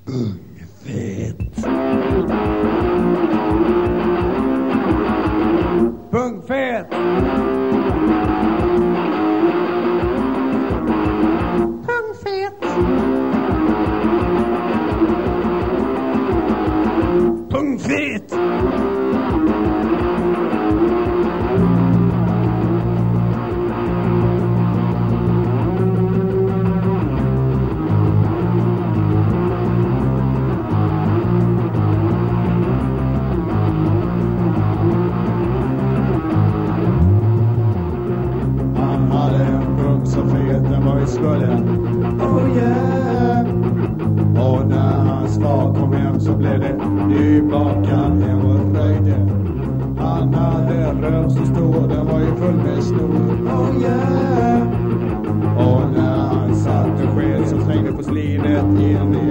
Fet. Pungfet. Pungfet. Pungfet. Oh yeah. Och när hans far kom hem så blev det nybakad hemorröjde. Han hade röv så stor, den var ju full med snor. Oh yeah. Och när han satt och sked så slängde porslinet in i